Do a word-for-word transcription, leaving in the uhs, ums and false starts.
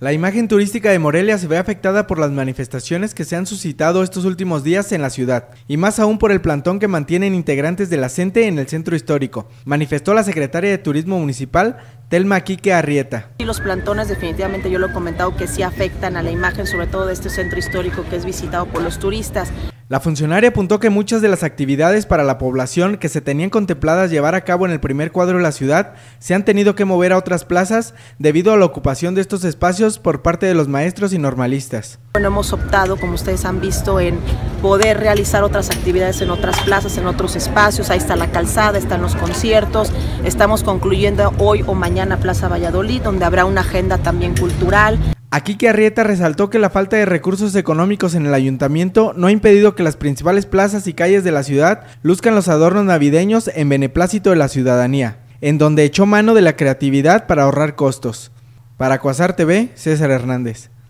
La imagen turística de Morelia se ve afectada por las manifestaciones que se han suscitado estos últimos días en la ciudad, y más aún por el plantón que mantienen integrantes de la CENTE en el centro histórico, manifestó la secretaria de Turismo Municipal, Telma Quique Arrieta. Y los plantones definitivamente, yo lo he comentado, que sí afectan a la imagen, sobre todo de este centro histórico que es visitado por los turistas. La funcionaria apuntó que muchas de las actividades para la población que se tenían contempladas llevar a cabo en el primer cuadro de la ciudad se han tenido que mover a otras plazas debido a la ocupación de estos espacios por parte de los maestros y normalistas. Bueno, hemos optado, como ustedes han visto, en poder realizar otras actividades en otras plazas, en otros espacios. Ahí está la calzada, están los conciertos. Estamos concluyendo hoy o mañana Plaza Valladolid, donde habrá una agenda también cultural. Quique Arrieta resaltó que la falta de recursos económicos en el ayuntamiento no ha impedido que las principales plazas y calles de la ciudad luzcan los adornos navideños en beneplácito de la ciudadanía, en donde echó mano de la creatividad para ahorrar costos. Para Cuasar T V, César Hernández.